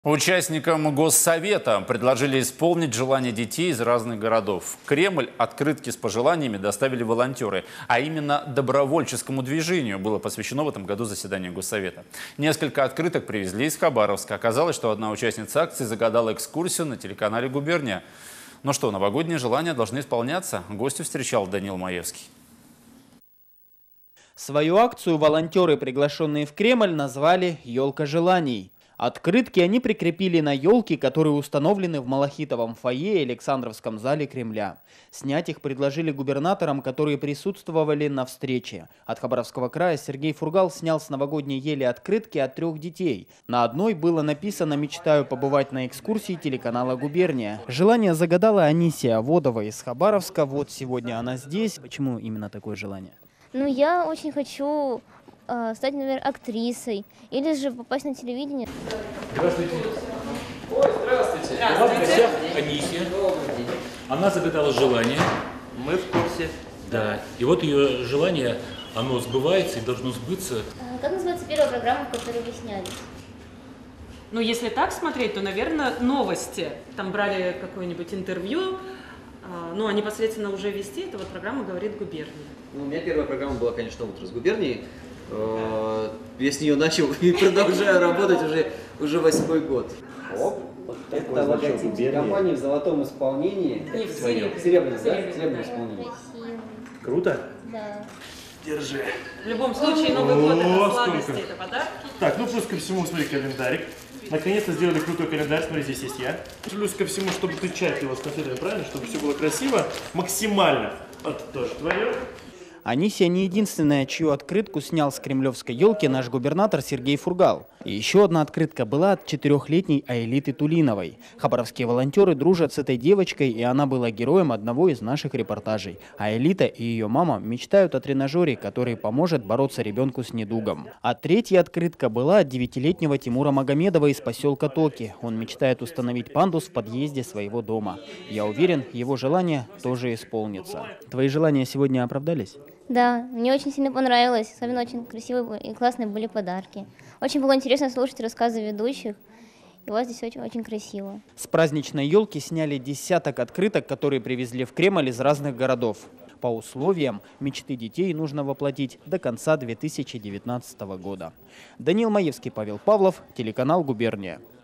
Участникам Госсовета предложили исполнить желания детей из разных городов. В Кремль открытки с пожеланиями доставили волонтеры, а именно добровольческому движению было посвящено в этом году заседание Госсовета. Несколько открыток привезли из Хабаровска. Оказалось, что одна участница акции загадала экскурсию на телеканале «Губерния». Ну что, новогодние желания должны исполняться. Гостю встречал Данил Маевский. Свою акцию волонтеры, приглашенные в Кремль, назвали «Елка желаний». Открытки они прикрепили на елки, которые установлены в Малахитовом фойе и Александровском зале Кремля. Снять их предложили губернаторам, которые присутствовали на встрече. От Хабаровского края Сергей Фургал снял с новогодней ели открытки от 3 детей. На одной было написано «Мечтаю побывать на экскурсии телеканала «Губерния». Желание загадала Анисия Водова из Хабаровска. Вот сегодня она здесь. Почему именно такое желание? Я очень хочу стать, наверное, актрисой или же попасть на телевидение. Здравствуйте. Ой, здравствуйте. У вас в гостях Анисия. Она загадала желание. Мы в курсе. Да. И вот ее желание, оно сбывается и должно сбыться. Как называется первая программа, в которой вы снялись? Если так смотреть, то, наверное, новости. Там брали какое-нибудь интервью, а непосредственно уже вести, это вот программа «Говорит губерния». У меня первая программа была, конечно, «Утро с губернией». Я с нее начал и продолжаю работать уже 8-й год. Это логотип компании в золотом исполнении. Не, в серебряном. Серебряном исполнении. Красиво. Круто? Да. Держи. В любом случае, Новый год – это сладости, это подарки. Так, плюс ко всему, смотри, календарик. Наконец-то сделали крутой календарь, смотри, здесь есть я. Плюс ко всему, чтобы ты тщательно его с конфетами, правильно, чтобы все было красиво, максимально. Вот тоже твое. Анисия не единственная, чью открытку снял с кремлевской елки наш губернатор Сергей Фургал. И еще одна открытка была от 4-летней Аэлиты Тулиновой. Хабаровские волонтеры дружат с этой девочкой, и она была героем одного из наших репортажей. Аэлита и ее мама мечтают о тренажере, который поможет бороться ребенку с недугом. А третья открытка была от 9-летнего Тимура Магомедова из поселка Токи. Он мечтает установить пандус в подъезде своего дома. Я уверен, его желание тоже исполнится. Твои желания сегодня оправдались? Да, мне очень сильно понравилось. Особенно очень красивые и классные были подарки. Очень было интересно слушать рассказы ведущих. И у вас здесь очень красиво. С праздничной елки сняли десяток открыток, которые привезли в Кремль из разных городов. По условиям, мечты детей нужно воплотить до конца 2019 года. Данил Маевский, Павел Павлов, телеканал «Губерния».